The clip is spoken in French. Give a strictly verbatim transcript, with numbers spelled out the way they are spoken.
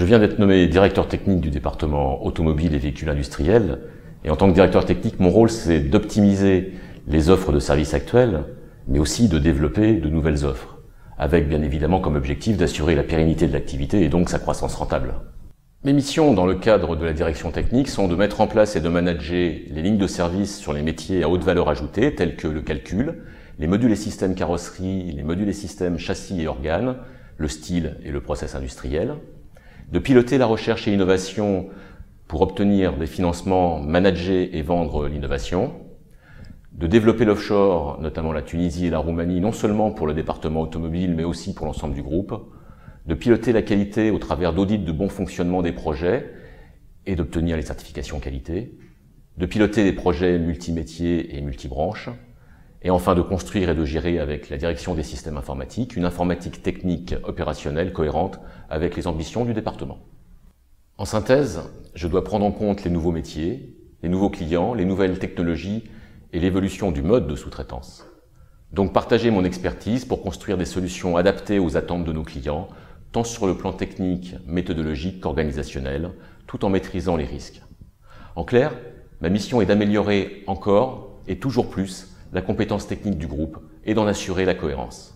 Je viens d'être nommé directeur technique du département automobile et véhicules industriels. Et en tant que directeur technique, mon rôle, c'est d'optimiser les offres de services actuelles, mais aussi de développer de nouvelles offres, avec bien évidemment comme objectif d'assurer la pérennité de l'activité et donc sa croissance rentable. Mes missions dans le cadre de la direction technique sont de mettre en place et de manager les lignes de service sur les métiers à haute valeur ajoutée, tels que le calcul, les modules et systèmes carrosserie, les modules et systèmes châssis et organes, le style et le process industriel, de piloter la recherche et l'innovation pour obtenir des financements, manager et vendre l'innovation, de développer l'offshore, notamment la Tunisie et la Roumanie, non seulement pour le département automobile, mais aussi pour l'ensemble du groupe, de piloter la qualité au travers d'audits de bon fonctionnement des projets et d'obtenir les certifications qualité, de piloter des projets multimétiers et multibranches, et enfin de construire et de gérer avec la direction des systèmes informatiques une informatique technique opérationnelle cohérente avec les ambitions du département. En synthèse, je dois prendre en compte les nouveaux métiers, les nouveaux clients, les nouvelles technologies et l'évolution du mode de sous-traitance. Donc partager mon expertise pour construire des solutions adaptées aux attentes de nos clients, tant sur le plan technique, méthodologique qu'organisationnel, tout en maîtrisant les risques. En clair, ma mission est d'améliorer encore et toujours plus la compétence technique du groupe et d'en assurer la cohérence.